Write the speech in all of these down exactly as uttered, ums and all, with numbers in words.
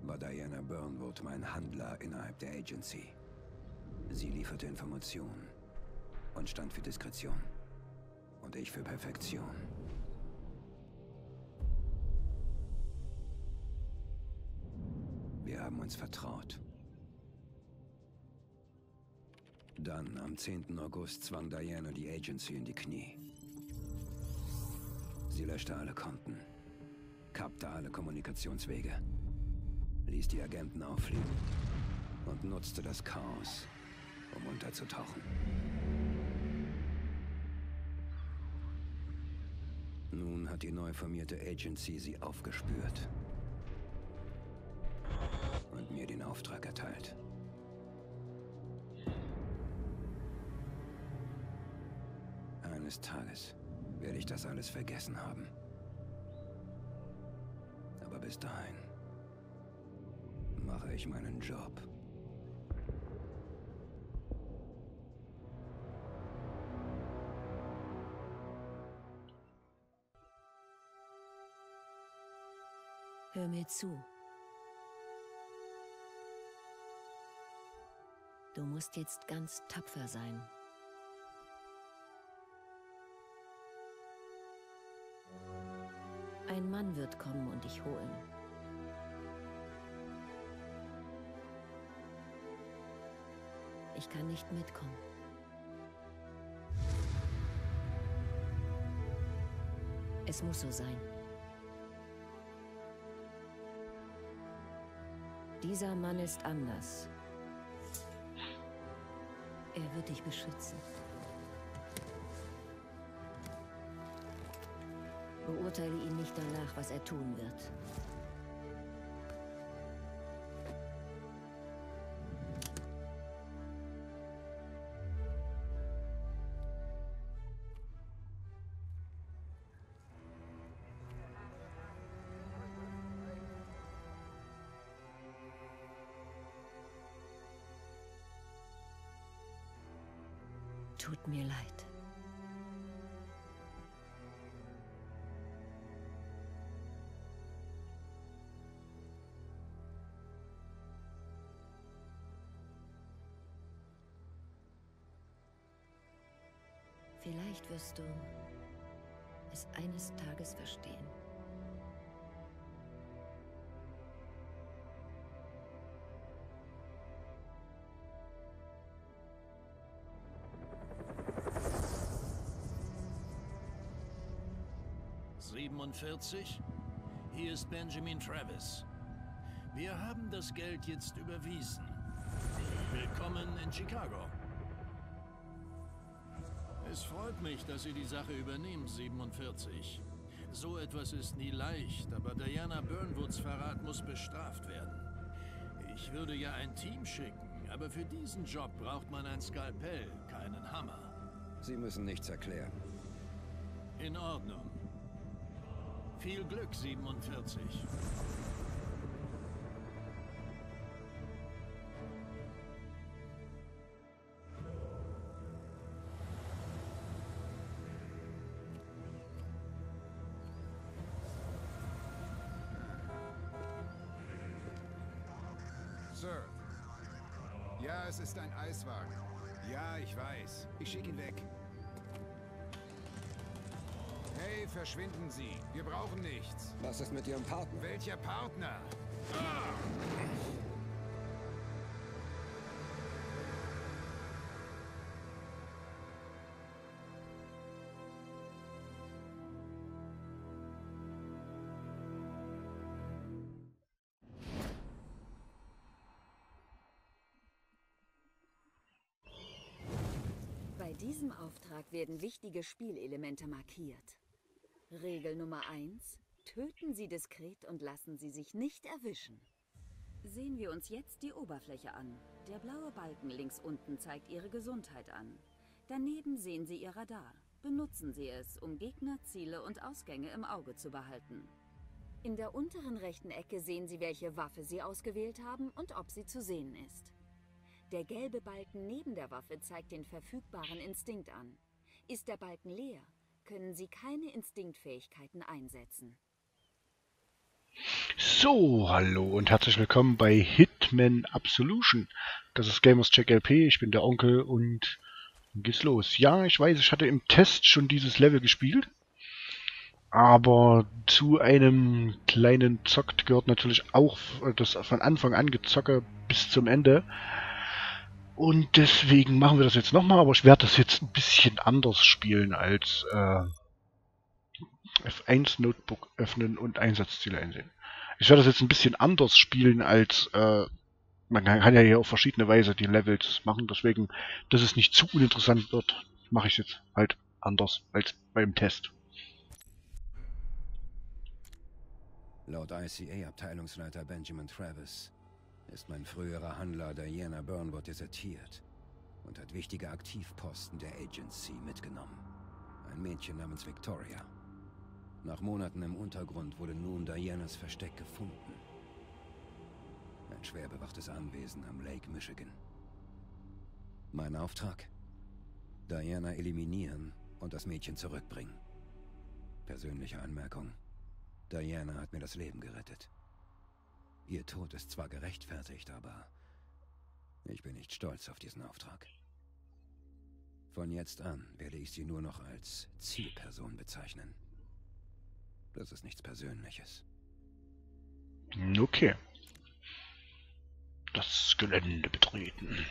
war Diana Burnwood mein Handler innerhalb der Agency. Sie lieferte Informationen und stand für Diskretion. Und ich für Perfektion. Wir haben uns vertraut. Dann, am zehnten August, zwang Diana die Agency in die Knie. Sie löschte alle Konten, kappte alle Kommunikationswege, ließ die Agenten auffliegen und nutzte das Chaos, um unterzutauchen. Nun hat die neu formierte Agency sie aufgespürt und mir den Auftrag erteilt. Eines Tages werde ich das alles vergessen haben. Aber bis dahin mache ich meinen Job. Hör mir zu. Du musst jetzt ganz tapfer sein. Ein Mann wird kommen und dich holen. Ich kann nicht mitkommen. Es muss so sein. Dieser Mann ist anders. Er wird dich beschützen. Beurteile ihn nicht danach, was er tun wird. Tut mir leid. Vielleicht wirst du es eines Tages verstehen. siebenundvierzig? Hier ist Benjamin Travis. Wir haben das Geld jetzt überwiesen. Willkommen in Chicago. Es freut mich, dass Sie die Sache übernehmen, siebenundvierzig. So etwas ist nie leicht, aber Diana Burnwoods Verrat muss bestraft werden. Ich würde ja ein Team schicken, aber für diesen Job braucht man ein Skalpell, keinen Hammer. Sie müssen nichts erklären. In Ordnung. Viel Glück, siebenundvierzig. Sir. Ja, es ist ein Eiswagen. Ja, ich weiß. Ich schicke ihn weg. Hey, verschwinden Sie. Wir brauchen nichts. Was ist mit Ihrem Partner? Welcher Partner? Ah! Bei diesem Auftrag werden wichtige Spielelemente markiert. Regel Nummer eins. Töten Sie diskret und lassen Sie sich nicht erwischen. Sehen wir uns jetzt die Oberfläche an. Der blaue Balken links unten zeigt Ihre Gesundheit an. Daneben sehen Sie Ihr Radar. Benutzen Sie es, um Gegner, Ziele und Ausgänge im Auge zu behalten. In der unteren rechten Ecke sehen Sie, welche Waffe Sie ausgewählt haben und ob sie zu sehen ist. Der gelbe Balken neben der Waffe zeigt den verfügbaren Instinkt an. Ist der Balken leer, können Sie keine Instinktfähigkeiten einsetzen. So, hallo und herzlich willkommen bei Hitman Absolution. Das ist Gamerscheck L P, ich bin der Onkel und dann geht's los. Ja, ich weiß, ich hatte im Test schon dieses Level gespielt, aber zu einem kleinen Zockt gehört natürlich auch das von Anfang an gezocke bis zum Ende. Und deswegen machen wir das jetzt nochmal, aber ich werde das jetzt ein bisschen anders spielen als äh, F eins Notebook öffnen und Einsatzziele einsehen. Ich werde das jetzt ein bisschen anders spielen als, äh, man kann ja hier auf verschiedene Weise die Levels machen, deswegen, dass es nicht zu uninteressant wird, mache ich jetzt halt anders als beim Test. Laut I C A-Abteilungsleiter Benjamin Travis ist mein früherer Handler Diana Burnwood desertiert und hat wichtige Aktivposten der Agency mitgenommen. Ein Mädchen namens Victoria. Nach Monaten im Untergrund wurde nun Dianas Versteck gefunden. Ein schwer bewachtes Anwesen am Lake Michigan. Mein Auftrag? Diana eliminieren und das Mädchen zurückbringen. Persönliche Anmerkung. Diana hat mir das Leben gerettet. Ihr Tod ist zwar gerechtfertigt, aber ich bin nicht stolz auf diesen Auftrag. Von jetzt an werde ich sie nur noch als Zielperson bezeichnen. Das ist nichts Persönliches. Okay. Das Gelände betreten.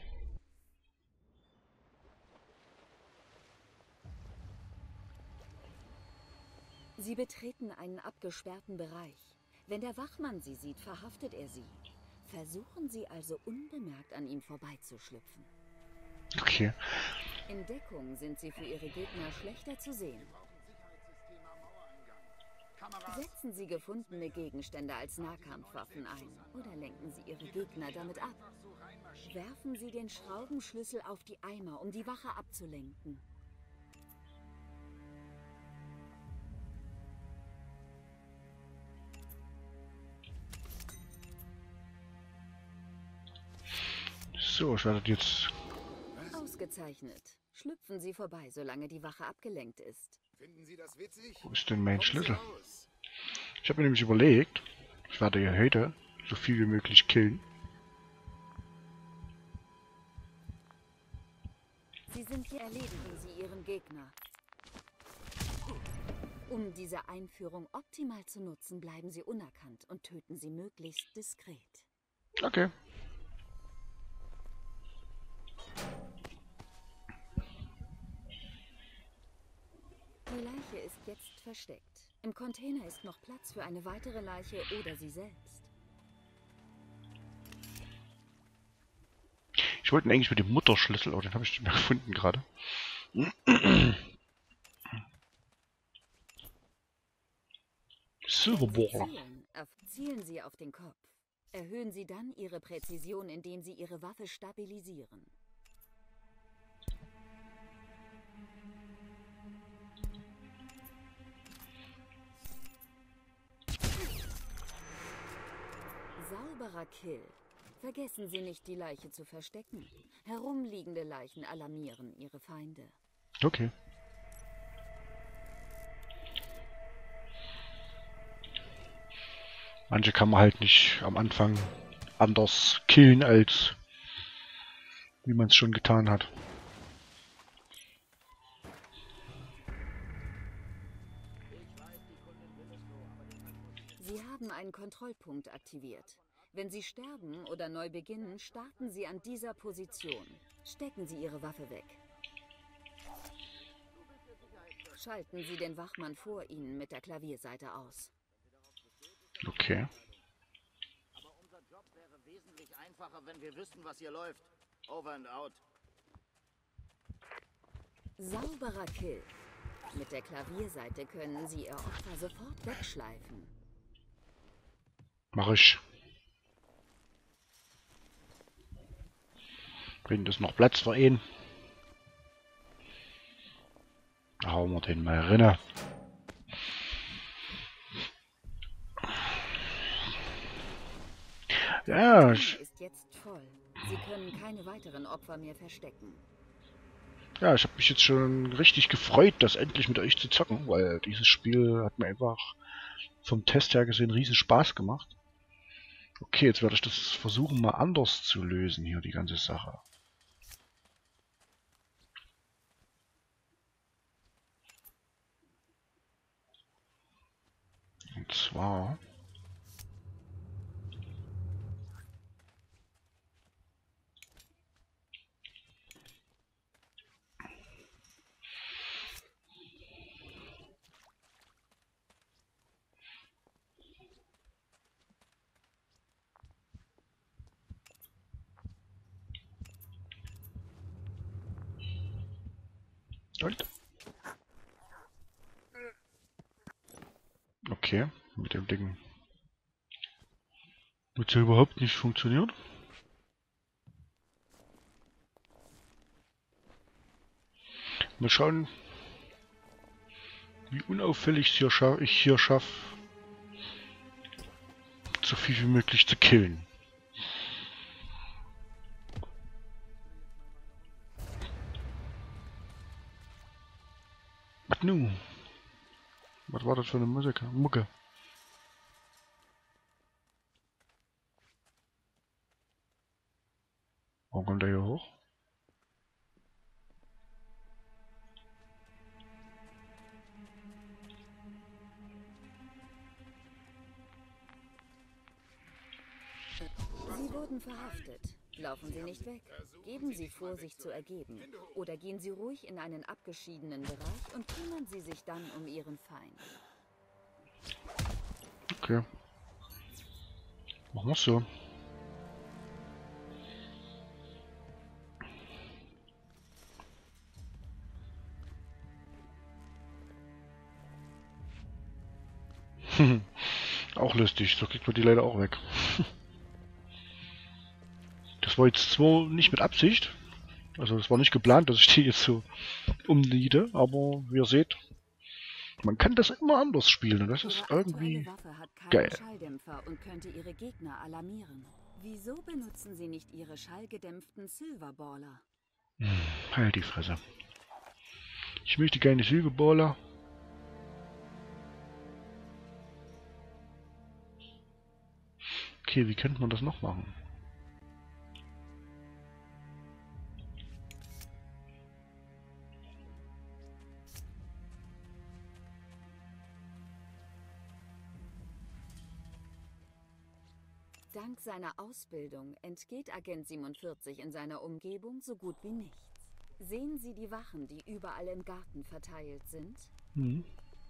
Sie betreten einen abgesperrten Bereich. Wenn der Wachmann Sie sieht, verhaftet er Sie. Versuchen Sie also unbemerkt an ihm vorbeizuschlüpfen. Okay. In Deckung sind Sie für Ihre Gegner schlechter zu sehen. Setzen Sie gefundene Gegenstände als Nahkampfwaffen ein oder lenken Sie Ihre Gegner damit ab. Werfen Sie den Schraubenschlüssel auf die Eimer, um die Wache abzulenken. So, ich werde jetzt... Ausgezeichnet. Schlüpfen Sie vorbei, solange die Wache abgelenkt ist. Finden Sie das witzig? Wo ist denn mein Kommen Sie Schlüssel? raus. Ich habe mir nämlich überlegt, ich werde ja heute so viel wie möglich killen. Sie sind hier, erledigen Sie Ihren Gegner. Um diese Einführung optimal zu nutzen, bleiben Sie unerkannt und töten Sie möglichst diskret. Okay. Die Leiche ist jetzt versteckt. Im Container ist noch Platz für eine weitere Leiche oder Sie selbst. Ich wollte eigentlich mit dem Mutterschlüssel, aber den habe ich nicht mehr gefunden gerade. Silberbohrer. Zielen, zielen Sie auf den Kopf. Erhöhen Sie dann Ihre Präzision, indem Sie Ihre Waffe stabilisieren. Sauberer Kill. Vergessen Sie nicht, die Leiche zu verstecken. Herumliegende Leichen alarmieren Ihre Feinde. Okay. Manche kann man halt nicht am Anfang anders killen, als wie man es schon getan hat. Sie haben einen Kontrollpunkt aktiviert. Wenn Sie sterben oder neu beginnen, starten Sie an dieser Position. Stecken Sie Ihre Waffe weg. Schalten Sie den Wachmann vor Ihnen mit der Klavierseite aus. Okay. Aber unser Job wäre wesentlich einfacher, wenn wir wüssten, was hier läuft. Over and out. Sauberer Kill. Mit der Klavierseite können Sie Ihr Opfer sofort wegschleifen. Mach ich. Bringt es noch Platz für ihn? Da hauen wir den mal rein. Ja, ich, ist jetzt voll. Sie können keine weiteren Opfer mehr verstecken. Ja, ich habe mich jetzt schon richtig gefreut, das endlich mit euch zu zocken, weil dieses Spiel hat mir einfach vom Test her gesehen riesen Spaß gemacht. Okay, jetzt werde ich das versuchen mal anders zu lösen hier, die ganze Sache. Und zwar... Und? Okay, mit dem Ding wird ja überhaupt nicht funktioniert. Mal schauen, wie unauffällig hier scha ich hier schaffe, so viel wie möglich zu killen. Was nu? Was war das für eine Musik? Mucke. Warum kommt er hier hoch? Sie wurden verhaftet. Laufen Sie nicht weg. Geben Sie vor, sich zu ergeben. Oder gehen Sie ruhig in einen abgeschiedenen Bereich und kümmern Sie sich dann um Ihren Feind. Okay. Machen wir so. Auch lustig, so kriegt man die leider auch weg. Das war jetzt zwar nicht mit Absicht, also das war nicht geplant, dass ich die jetzt so umniede, aber wie ihr seht, man kann das immer anders spielen und das ist Ihre irgendwie aktuelle Waffe hat keinen geil. Schalldämpfer und könnte Ihre Gegner alarmieren. Wieso benutzen Sie nicht Ihre schallgedämpften Silverballer? Hm, halt die Fresse. Ich möchte keine Silberballer. Okay, wie könnte man das noch machen? Dank seiner Ausbildung entgeht Agent siebenundvierzig in seiner Umgebung so gut wie nichts. Sehen Sie die Wachen, die überall im Garten verteilt sind? Hm.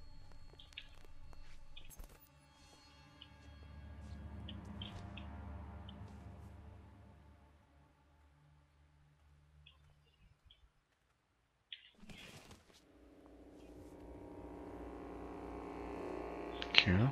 Okay.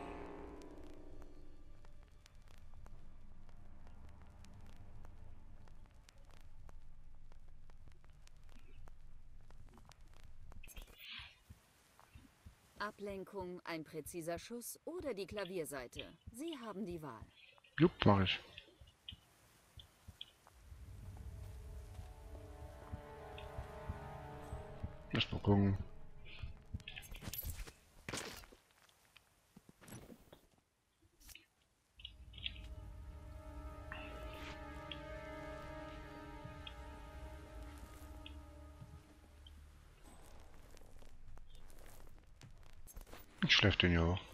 Ablenkung, ein präziser Schuss oder die Klavierseite. Sie haben die Wahl. Jupp, mach ich. Lass mal gucken. Ich schläft den ja auch.